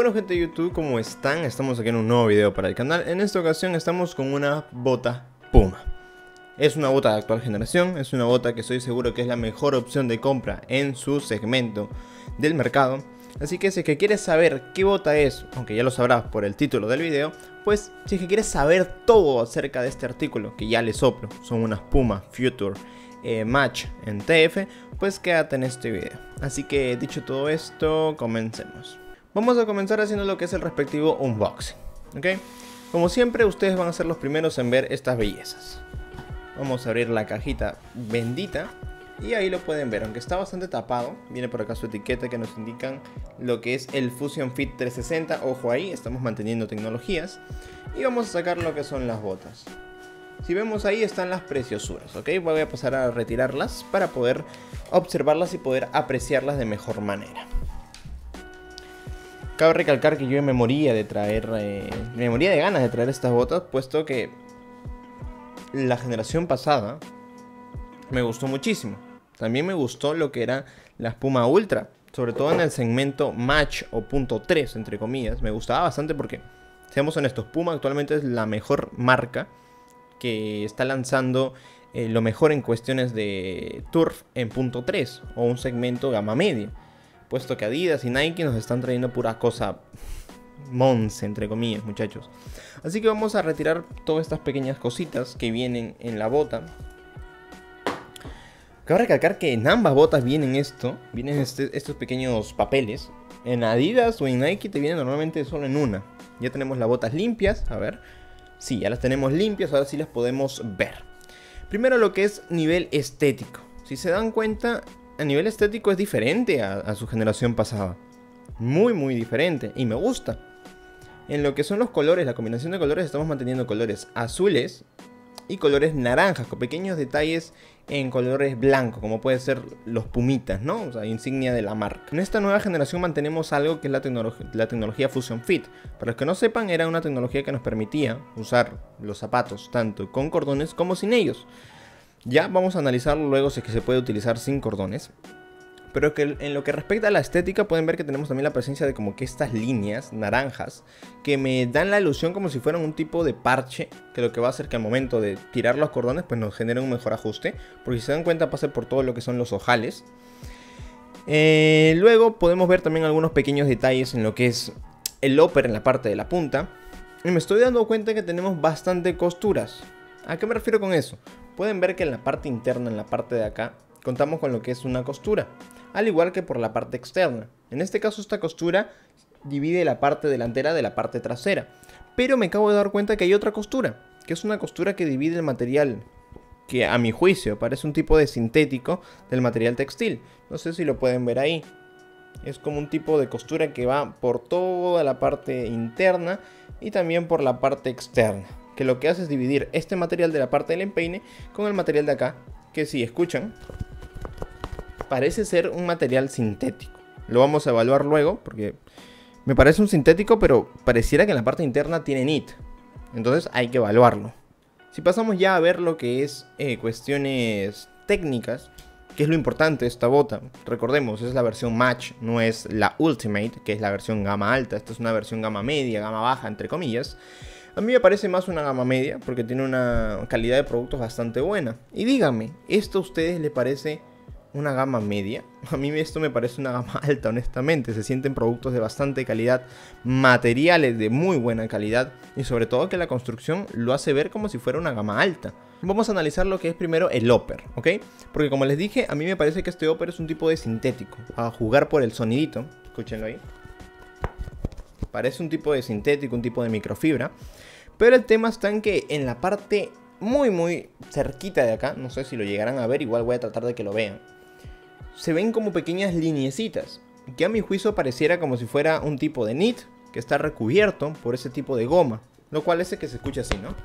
Bueno, gente de YouTube, ¿cómo están? Estamos aquí en un nuevo video para el canal. En esta ocasión estamos con una bota Puma. Es una bota de actual generación, es una bota que estoy seguro que es la mejor opción de compra en su segmento del mercado. Así que si es que quieres saber qué bota es, aunque ya lo sabrás por el título del video, pues si es que quieres saber todo acerca de este artículo, que ya le soplo, son unas Puma Future Match en TF, pues quédate en este video. Así que dicho todo esto, comencemos. Vamos a comenzar haciendo lo que es el respectivo unboxing, ¿ok? Como siempre, ustedes van a ser los primeros en ver estas bellezas. Vamos a abrir la cajita bendita y ahí lo pueden ver, aunque está bastante tapado. Viene por acá su etiqueta que nos indican lo que es el Fusion Fit 360. Ojo ahí, estamos manteniendo tecnologías. Y vamos a sacar lo que son las botas. Si vemos ahí están las preciosuras, ¿ok? Voy a pasar a retirarlas para poder observarlas y poder apreciarlas de mejor manera. Cabe recalcar que yo me moría de ganas de traer estas botas, puesto que la generación pasada me gustó muchísimo. También me gustó lo que era las Puma Ultra, sobre todo en el segmento Match o punto 3, entre comillas. Me gustaba bastante porque, seamos honestos, Puma actualmente es la mejor marca que está lanzando lo mejor en cuestiones de turf en punto 3 o un segmento gama media. Puesto que Adidas y Nike nos están trayendo pura cosa monce, entre comillas, muchachos. Así que vamos a retirar todas estas pequeñas cositas que vienen en la bota. Cabe recalcar que en ambas botas vienen estos pequeños papeles. En Adidas o en Nike te vienen normalmente solo en una. Ya tenemos las botas limpias, a ver. Sí, ya las tenemos limpias, ahora sí las podemos ver. Primero lo que es nivel estético. Si se dan cuenta, a nivel estético es diferente a su generación pasada. Muy diferente y me gusta. En lo que son los colores, la combinación de colores, estamos manteniendo colores azules y colores naranjas, con pequeños detalles en colores blancos, como puede ser los pumitas, ¿no? O sea, insignia de la marca. En esta nueva generación mantenemos algo que es la tecnología Fusion Fit. Para los que no sepan, era una tecnología que nos permitía usar los zapatos tanto con cordones como sin ellos. Ya vamos a analizarlo luego si es que se puede utilizar sin cordones. Pero que en lo que respecta a la estética pueden ver que tenemos también la presencia de como que estas líneas naranjas que me dan la ilusión como si fueran un tipo de parche, que lo que va a hacer que al momento de tirar los cordones pues nos genere un mejor ajuste, porque si se dan cuenta pasa por todo lo que son los ojales. Luego podemos ver también algunos pequeños detalles en lo que es el upper en la parte de la punta, y me estoy dando cuenta que tenemos bastante costuras. ¿A qué me refiero con eso? Pueden ver que en la parte interna, en la parte de acá, contamos con lo que es una costura, al igual que por la parte externa. En este caso esta costura divide la parte delantera de la parte trasera, pero me acabo de dar cuenta que hay otra costura, que es una costura que divide el material, que a mi juicio parece un tipo de sintético del material textil. No sé si lo pueden ver ahí. Es como un tipo de costura que va por toda la parte interna y también por la parte externa, que lo que hace es dividir este material de la parte del empeine con el material de acá, que si escuchan parece ser un material sintético. Lo vamos a evaluar luego porque me parece un sintético, pero pareciera que en la parte interna tiene knit. Entonces hay que evaluarlo. Si pasamos ya a ver lo que es cuestiones técnicas, que es lo importante de esta bota. Recordemos, es la versión Match, no es la Ultimate, que es la versión gama alta. Esta es una versión gama media, gama baja, entre comillas. A mí me parece más una gama media porque tiene una calidad de productos bastante buena. Y díganme, ¿esto a ustedes les parece una gama media? A mí esto me parece una gama alta, honestamente. Se sienten productos de bastante calidad, materiales de muy buena calidad y sobre todo que la construcción lo hace ver como si fuera una gama alta. Vamos a analizar lo que es primero el upper, ¿ok? Porque como les dije, a mí me parece que este upper es un tipo de sintético. A jugar por el sonidito, escúchenlo ahí. Parece un tipo de sintético, un tipo de microfibra. Pero el tema está en que en la parte muy cerquita de acá, no sé si lo llegarán a ver, igual voy a tratar de que lo vean, se ven como pequeñas lineecitas, que a mi juicio pareciera como si fuera un tipo de knit que está recubierto por ese tipo de goma, lo cual es que se escucha así, ¿no?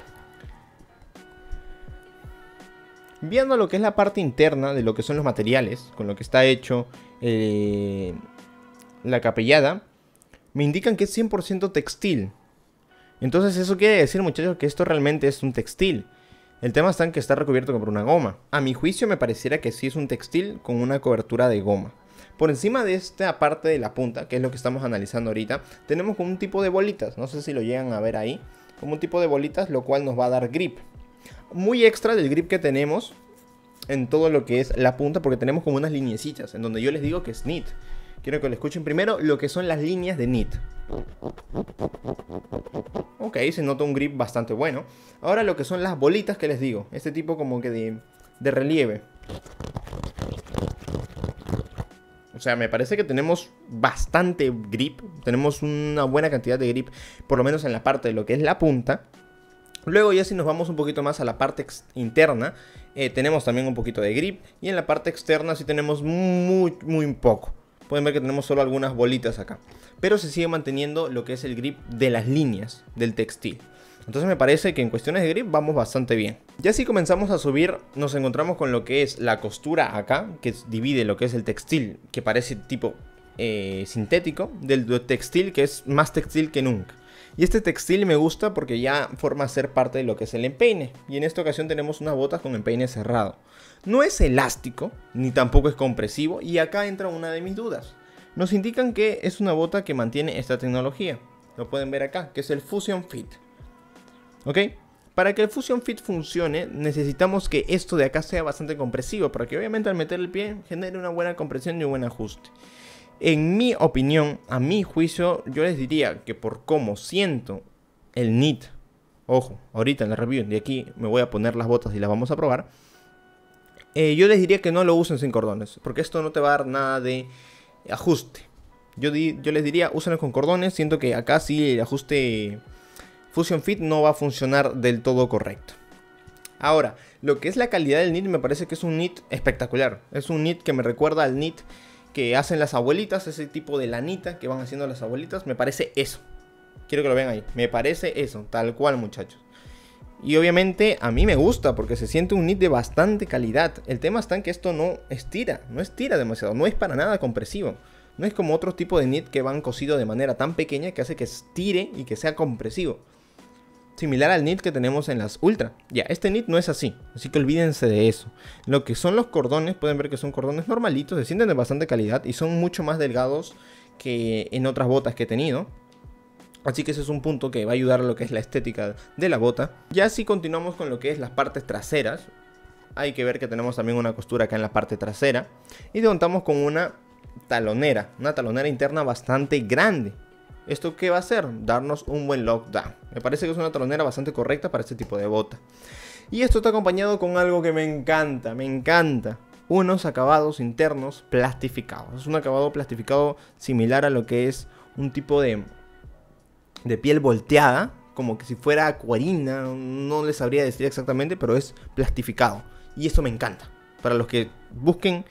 Viendo lo que es la parte interna de lo que son los materiales, con lo que está hecho la capellada, me indican que es 100% textil. Entonces eso quiere decir, muchachos, que esto realmente es un textil. El tema está en que está recubierto por una goma. A mi juicio me pareciera que sí es un textil con una cobertura de goma. Por encima de esta parte de la punta, que es lo que estamos analizando ahorita, tenemos como un tipo de bolitas. No sé si lo llegan a ver ahí. Como un tipo de bolitas, lo cual nos va a dar grip. Muy extra del grip que tenemos en todo lo que es la punta, porque tenemos como unas lineecitas en donde yo les digo que es knit. Quiero que lo escuchen primero lo que son las líneas de knit. Ok, se nota un grip bastante bueno. Ahora lo que son las bolitas que les digo. Este tipo como que de relieve. O sea, me parece que tenemos bastante grip. Tenemos una buena cantidad de grip, por lo menos en la parte de lo que es la punta. Luego ya si nos vamos un poquito más a la parte interna, tenemos también un poquito de grip. Y en la parte externa sí tenemos muy poco. Pueden ver que tenemos solo algunas bolitas acá. Pero se sigue manteniendo lo que es el grip de las líneas del textil. Entonces me parece que en cuestiones de grip vamos bastante bien. Ya si comenzamos a subir, nos encontramos con lo que es la costura acá, que divide lo que es el textil, que parece tipo sintético, del textil que es más textil que nunca. Y este textil me gusta porque ya forma ser parte de lo que es el empeine. Y en esta ocasión tenemos unas botas con empeine cerrado. No es elástico, ni tampoco es compresivo, y acá entra una de mis dudas. Nos indican que es una bota que mantiene esta tecnología. Lo pueden ver acá, que es el Fusion Fit. ¿Ok? Para que el Fusion Fit funcione, necesitamos que esto de acá sea bastante compresivo, para que obviamente al meter el pie genere una buena compresión y un buen ajuste. En mi opinión, a mi juicio, yo les diría que por cómo siento el knit, ojo, ahorita en la review de aquí me voy a poner las botas y las vamos a probar. Yo les diría que no lo usen sin cordones, porque esto no te va a dar nada de ajuste. Yo les diría, úsenlo con cordones. Siento que acá sí el ajuste Fusion Fit no va a funcionar del todo correcto. Ahora, lo que es la calidad del knit me parece que es un knit espectacular. Es un knit que me recuerda al knit que hacen las abuelitas, ese tipo de lanita que van haciendo las abuelitas. Me parece eso. Quiero que lo vean ahí. Me parece eso, tal cual, muchachos. Y obviamente a mí me gusta porque se siente un knit de bastante calidad. El tema está en que esto no estira demasiado, no es para nada compresivo. No es como otro tipo de knit que van cosido de manera tan pequeña que hace que estire y que sea compresivo. Similar al knit que tenemos en las Ultra. Ya, este knit no es así que olvídense de eso. Lo que son los cordones, pueden ver que son cordones normalitos, se sienten de bastante calidad y son mucho más delgados que en otras botas que he tenido. Así que ese es un punto que va a ayudar a lo que es la estética de la bota. Ya si continuamos con lo que es las partes traseras, hay que ver que tenemos también una costura acá en la parte trasera. Y contamos con una talonera interna bastante grande. ¿Esto qué va a hacer? Darnos un buen lockdown. Me parece que es una talonera bastante correcta para este tipo de bota. Y esto está acompañado con algo que me encanta. Unos acabados internos plastificados. Es un acabado plastificado similar a lo que es un tipo de piel volteada, como que si fuera acuarina, no les sabría decir exactamente, pero es plastificado. Y esto me encanta. Para los que busquen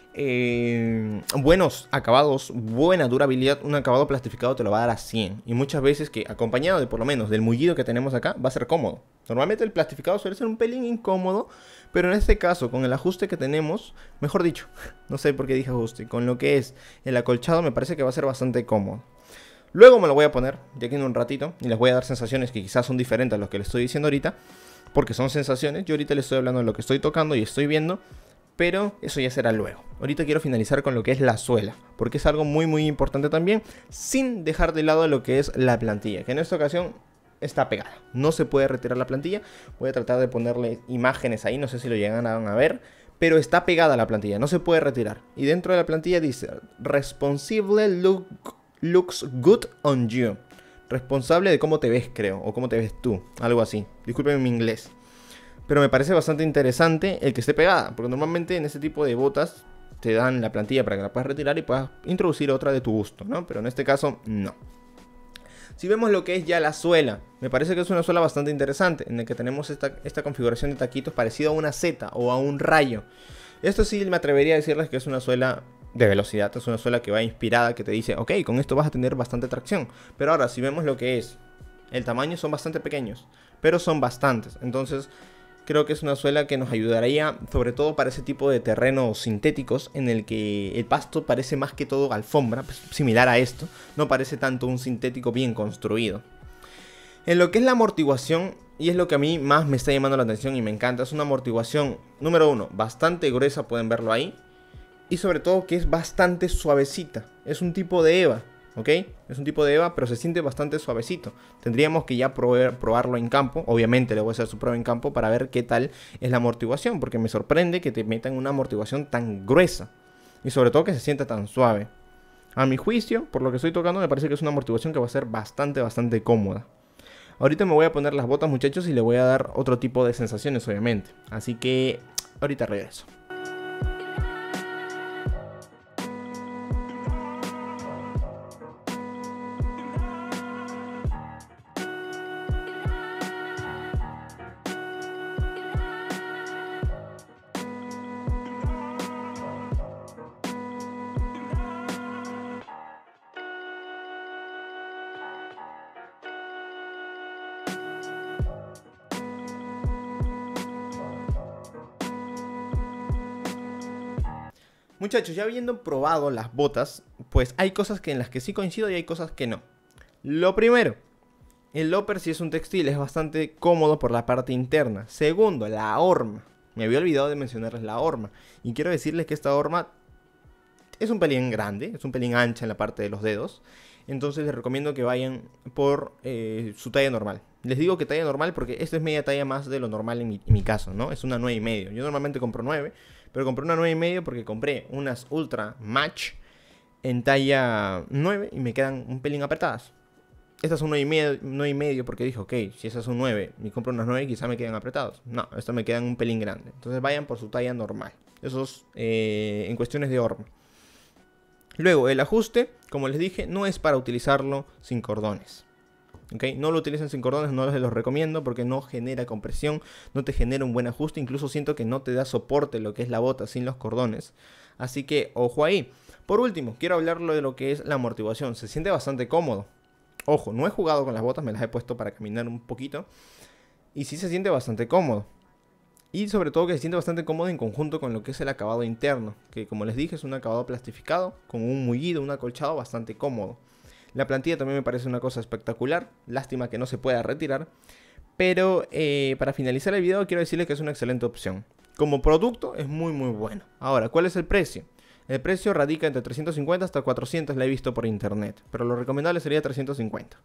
buenos acabados, buena durabilidad, un acabado plastificado te lo va a dar a 100. Y muchas veces que acompañado de por lo menos del mullido que tenemos acá, va a ser cómodo. Normalmente el plastificado suele ser un pelín incómodo, pero en este caso, con el ajuste que tenemos, mejor dicho, no sé por qué dije ajuste, con lo que es el acolchado me parece que va a ser bastante cómodo. Luego me lo voy a poner de aquí en un ratito y les voy a dar sensaciones que quizás son diferentes a lo que les estoy diciendo ahorita, porque son sensaciones. Yo ahorita les estoy hablando de lo que estoy tocando y estoy viendo, pero eso ya será luego. Ahorita quiero finalizar con lo que es la suela, porque es algo muy importante también, sin dejar de lado lo que es la plantilla, que en esta ocasión está pegada. No se puede retirar la plantilla. Voy a tratar de ponerle imágenes ahí, no sé si lo llegan a ver, pero está pegada la plantilla, no se puede retirar. Y dentro de la plantilla dice, Responsible looks good on you. Responsable de cómo te ves, creo, o cómo te ves tú, algo así. Disculpen mi inglés. Pero me parece bastante interesante el que esté pegada, porque normalmente en este tipo de botas te dan la plantilla para que la puedas retirar y puedas introducir otra de tu gusto, ¿no? Pero en este caso, no. Si vemos lo que es ya la suela, me parece que es una suela bastante interesante, en el que tenemos esta configuración de taquitos parecida a una Z o a un rayo. Esto sí me atrevería a decirles que es una suela de velocidad, es una suela que va inspirada, que te dice, ok, con esto vas a tener bastante tracción. Pero ahora, si vemos lo que es el tamaño, son bastante pequeños, pero son bastantes. Entonces, creo que es una suela que nos ayudaría, sobre todo para ese tipo de terrenos sintéticos, en el que el pasto parece más que todo alfombra, pues, similar a esto, no parece tanto un sintético bien construido. En lo que es la amortiguación, y es lo que a mí más me está llamando la atención y me encanta, es una amortiguación, número uno, bastante gruesa, pueden verlo ahí. Y sobre todo que es bastante suavecita. Es un tipo de EVA, ¿ok? Es un tipo de EVA, pero se siente bastante suavecito. Tendríamos que ya probarlo en campo. Obviamente le voy a hacer su prueba en campo para ver qué tal es la amortiguación. Porque me sorprende que te metan una amortiguación tan gruesa. Y sobre todo que se sienta tan suave. A mi juicio, por lo que estoy tocando, me parece que es una amortiguación que va a ser bastante cómoda. Ahorita me voy a poner las botas, muchachos, y le voy a dar otro tipo de sensaciones, obviamente. Así que ahorita regreso. Muchachos, ya habiendo probado las botas, pues hay cosas en las que sí coincido y hay cosas que no. Lo primero, el upper si es un textil es bastante cómodo por la parte interna. Segundo, la horma. Me había olvidado de mencionarles la horma. Y quiero decirles que esta horma es un pelín grande, es un pelín ancha en la parte de los dedos. Entonces les recomiendo que vayan por su talla normal. Les digo que talla normal porque esta es media talla más de lo normal en mi caso, ¿no? Es una 9,5. Yo normalmente compro 9, pero compré una 9,5 porque compré unas Ultra Match en talla 9 y me quedan un pelín apretadas. Estas son 9,5 porque dije, ok, si esas son 9 y compro unas 9 quizá me quedan apretados. No, estas me quedan un pelín grande. Entonces vayan por su talla normal. Eso es en cuestiones de horma. Luego, el ajuste, como les dije, no es para utilizarlo sin cordones. ¿Okay? No lo utilicen sin cordones, no les los recomiendo porque no genera compresión, no te genera un buen ajuste, incluso siento que no te da soporte lo que es la bota sin los cordones. Así que, ojo ahí. Por último, quiero hablarlo de lo que es la amortiguación. Se siente bastante cómodo. Ojo, no he jugado con las botas, me las he puesto para caminar un poquito. Y sí se siente bastante cómodo. Y sobre todo que se siente bastante cómodo en conjunto con lo que es el acabado interno, que como les dije es un acabado plastificado, con un mullido, un acolchado bastante cómodo. La plantilla también me parece una cosa espectacular, lástima que no se pueda retirar. Pero para finalizar el video quiero decirles que es una excelente opción. Como producto es muy bueno. Ahora, ¿cuál es el precio? El precio radica entre 350 hasta 400, la he visto por internet, pero lo recomendable sería 350.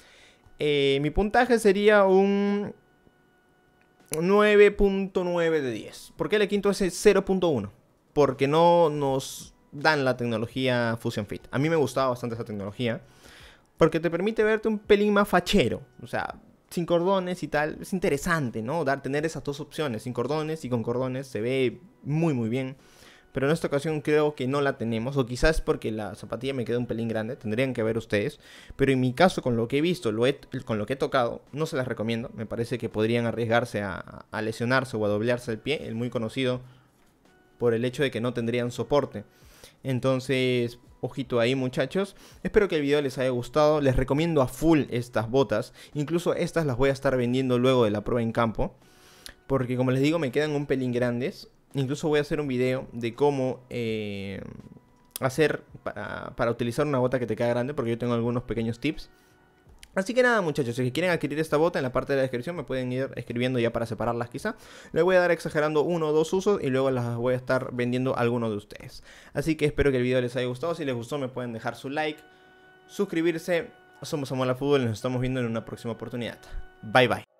Mi puntaje sería un 9.9 de 10. ¿Por qué le quinto ese 0.1? Porque no nos dan la tecnología Fusion Fit. A mí me gustaba bastante esa tecnología, porque te permite verte un pelín más fachero. O sea, sin cordones y tal. Es interesante, ¿no? Tener esas dos opciones, sin cordones y con cordones, se ve muy bien. Pero en esta ocasión creo que no la tenemos. O quizás porque la zapatilla me queda un pelín grande. Tendrían que ver ustedes. Pero en mi caso, con lo que he visto, con lo que he tocado, no se las recomiendo. Me parece que podrían arriesgarse a lesionarse o a doblarse el pie. El muy conocido por el hecho de que no tendrían soporte. Entonces, ojito ahí, muchachos. Espero que el video les haya gustado. Les recomiendo a full estas botas. Incluso estas las voy a estar vendiendo luego de la prueba en campo. Porque como les digo, me quedan un pelín grandes. Incluso voy a hacer un video de cómo hacer para utilizar una bota que te queda grande, porque yo tengo algunos pequeños tips. Así que nada, muchachos, si quieren adquirir esta bota, en la parte de la descripción me pueden ir escribiendo ya para separarlas quizá. Les voy a dar exagerando 1 o 2 usos y luego las voy a estar vendiendo a alguno de ustedes. Así que espero que el video les haya gustado. Si les gustó me pueden dejar su like, suscribirse. Somos Amor al Fútbol y nos estamos viendo en una próxima oportunidad. Bye bye.